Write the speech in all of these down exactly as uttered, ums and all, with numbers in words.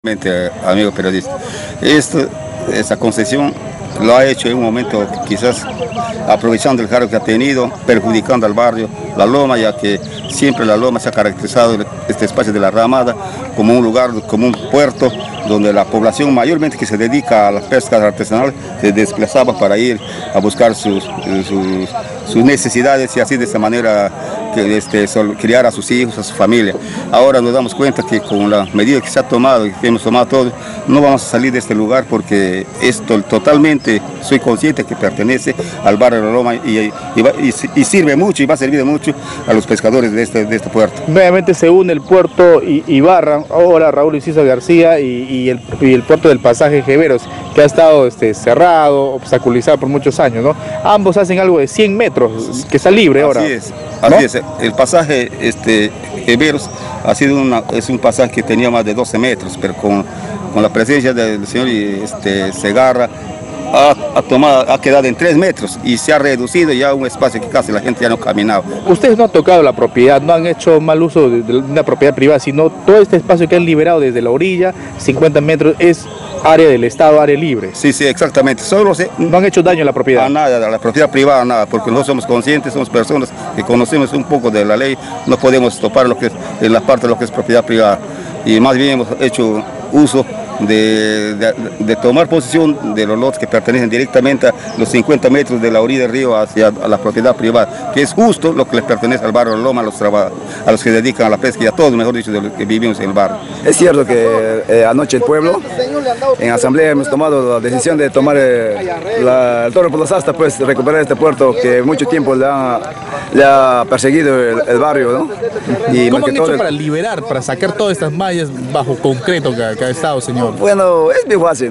Amigo periodista, esto, esta concesión lo ha hecho en un momento quizás aprovechando el cargo que ha tenido, perjudicando al barrio La Loma, ya que siempre La Loma se ha caracterizado este espacio de la Ramada como un lugar, como un puerto donde la población mayormente que se dedica a las pescas artesanales se desplazaba para ir a buscar sus, sus, sus necesidades y así de esta manera que, este, criar a sus hijos, a su familia. Ahora nos damos cuenta que con la medida que se ha tomado y que hemos tomado todos, no vamos a salir de este lugar porque esto totalmente, soy consciente que pertenece al barrio de La Loma y, y, va, y, y sirve mucho y va a servir de mucho a los pescadores de este, de este puerto. Nuevamente se une el puerto Ibarra, ahora Raúl Inciso García y, y, el, y el puerto del Pasaje Jeveros, que ha estado este, cerrado, obstaculizado por muchos años, ¿no? Ambos hacen algo de cien metros, que está libre ahora. Así es, así ¿no? es. El pasaje este, Jeveros ha sido una, es un pasaje que tenía más de doce metros, pero con, con la presencia del señor este, Segarra, Ha, ha, tomado, ha quedado en tres metros y se ha reducido ya a un espacio que casi la gente ya no caminaba. Ustedes no han tocado la propiedad, no han hecho mal uso de, de una propiedad privada, sino todo este espacio que han liberado desde la orilla, cincuenta metros, es área del Estado, área libre. Sí, sí, exactamente. Solo se, no han hecho daño a la propiedad. A nada, a la propiedad privada, nada, porque nosotros somos conscientes, somos personas que conocemos un poco de la ley, no podemos topar lo que es, en la parte de lo que es propiedad privada. Y más bien hemos hecho uso De, de, de tomar posición de los lotes que pertenecen directamente a los cincuenta metros de la orilla del río hacia a la propiedad privada, que es justo lo que les pertenece al barrio La Loma, a los, a los que se dedican a la pesca y a todos, mejor dicho, de los que vivimos en el barrio. Es cierto que eh, anoche el pueblo, en asamblea hemos tomado la decisión de tomar eh, la, el toro por las astas, pues recuperar este puerto que mucho tiempo le ha, le ha perseguido el, el barrio, ¿no? Y ¿cómo han hecho el... para liberar, para sacar todas estas mallas bajo concreto que, que ha estado, señor? Bueno, es muy fácil.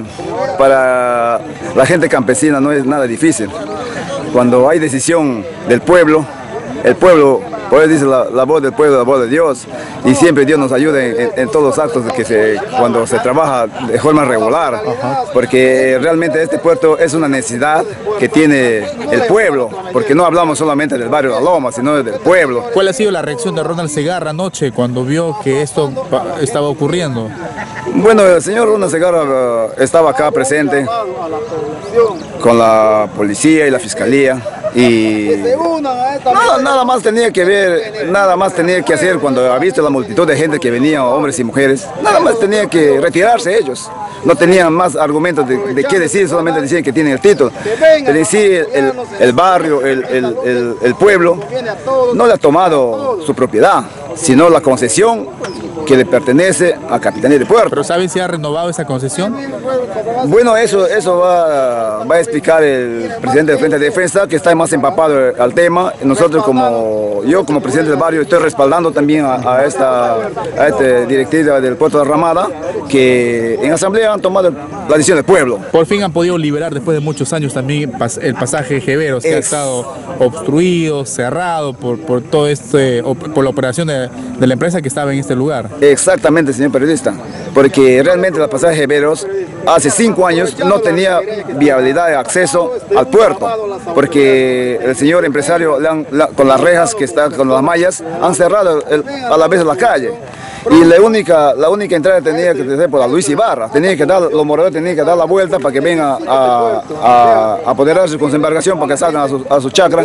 Para la gente campesina no es nada difícil. Cuando hay decisión del pueblo, el pueblo, por eso dice la, la voz del pueblo, la voz de Dios, y siempre Dios nos ayuda en, en, en todos los actos de que se, cuando se trabaja de forma regular, porque realmente este puerto es una necesidad que tiene el pueblo, porque no hablamos solamente del barrio La Loma, sino del pueblo. ¿Cuál ha sido la reacción de Ronald Segarra anoche cuando vio que esto estaba ocurriendo? Bueno, el señor Ronald Segarra uh, estaba acá presente con la policía y la fiscalía y nada, nada más tenía que ver, nada más tenía que hacer cuando ha visto la multitud de gente que venía, hombres y mujeres, nada más tenía que retirarse ellos. No tenían más argumentos de, de qué decir, solamente decían que tienen el título. Es decir, el, el barrio, el, el, el, el pueblo no le ha tomado su propiedad, sino la concesión que le pertenece a Capitanía de Puerto. ¿Pero saben si ha renovado esa concesión? Bueno, eso, eso va, va a explicar el presidente del Frente de Defensa, que está más empapado al tema. Nosotros, como yo como presidente del barrio, estoy respaldando también a, a esta, a esta directiva del puerto de Ramada, que en asamblea han tomado la decisión del pueblo. Por fin han podido liberar después de muchos años también el pasaje Jeveros, que es... ha estado obstruido, cerrado por, por todo este, por la operación de, de la empresa que estaba en este lugar. Exactamente, señor periodista, porque realmente el pasaje Jeveros hace cinco años no tenía viabilidad de acceso al puerto, porque el señor empresario le han, la, con las rejas que están con las mallas han cerrado el, a la vez la calle. Y la única, la única entrada tenía que ser por la Luis Ibarra, tenía que dar, los moradores tenían que dar la vuelta para que vengan a, a, a apoderarse con su embarcación para que salgan a su, a su chacra.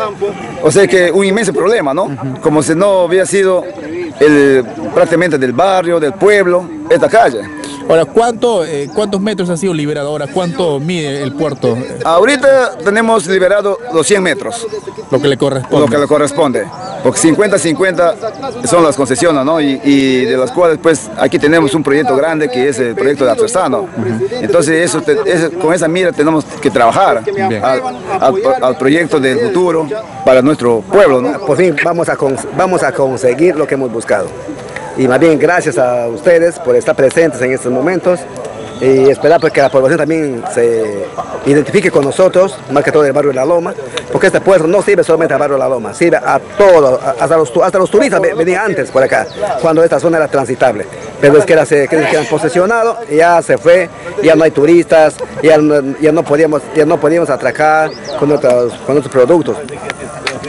O sea que un inmenso problema, ¿no? Como si no hubiera sido el, prácticamente del barrio, del pueblo, esta calle. Ahora, ¿cuánto, eh, ¿cuántos metros ha sido liberado ahora? ¿Cuánto mide el puerto? Ahorita tenemos liberado los cien metros. Lo que le corresponde. Lo que le corresponde. Porque cincuenta cincuenta son las concesiones, ¿no? Y, y de las cuales, pues, aquí tenemos un proyecto grande que es el proyecto de Artesano. Uh-huh. Entonces, eso, te, eso, con esa mira tenemos que trabajar al, al, al proyecto del futuro para nuestro pueblo, ¿no? Por fin vamos a, vamos a conseguir lo que hemos buscado. Y más bien gracias a ustedes por estar presentes en estos momentos y esperar pues, que la población también se identifique con nosotros, más que todo el barrio de La Loma, porque este puerto no sirve solamente al barrio de La Loma, sirve a todo, hasta los, hasta los turistas venían antes por acá, cuando esta zona era transitable. Pero es que era, se, que eran posesionados, ya se fue, ya no hay turistas, ya no, ya no, podíamos, ya no podíamos atracar con nuestros, con nuestros productos.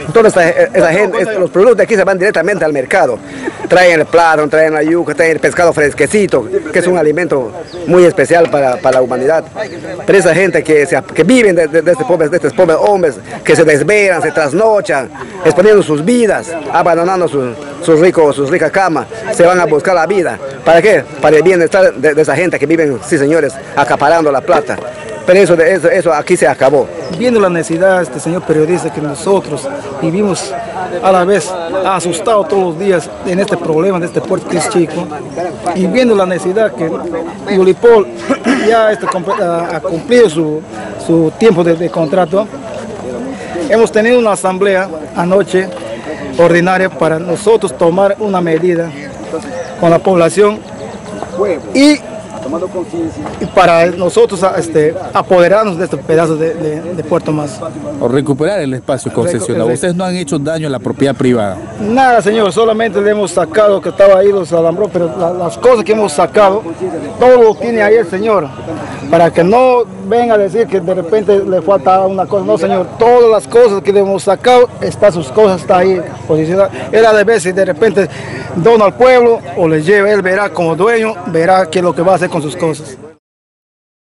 Toda esa, esa gente, los productos de aquí se van directamente al mercado. Traen el plátano, traen la yuca, traen el pescado fresquecito, que es un alimento muy especial para, para la humanidad. Pero esa gente que, se, que viven de, de, de, estos pobres, de estos pobres hombres, que se desvelan, se trasnochan, exponiendo sus vidas, abandonando sus, sus, ricos, sus ricas camas, se van a buscar la vida. ¿Para qué? Para el bienestar de, de esa gente que viven, sí señores, acaparando la plata. Pero eso, eso, eso aquí se acabó. Viendo la necesidad, este señor periodista, que nosotros vivimos a la vez asustados todos los días en este problema de este puerto que es chico, y viendo la necesidad que Yulipol ya este, ha cumplido su, su tiempo de, de contrato, hemos tenido una asamblea anoche ordinaria para nosotros tomar una medida con la población y y para nosotros este, apoderarnos de este pedazo de, de, de puerto más. O recuperar el espacio concesionado. Ustedes no han hecho daño a la propiedad privada. Nada, señor, solamente le hemos sacado que estaba ahí los alambró, pero la, las cosas que hemos sacado, todo lo tiene ahí el señor, para que no venga a decir que de repente le falta una cosa. No, señor, todas las cosas que le hemos sacado, está, sus cosas está ahí posicionadas. Era de ver si de repente dona al pueblo o le lleva, él verá como dueño, verá qué es lo que va a hacer con sus cosas.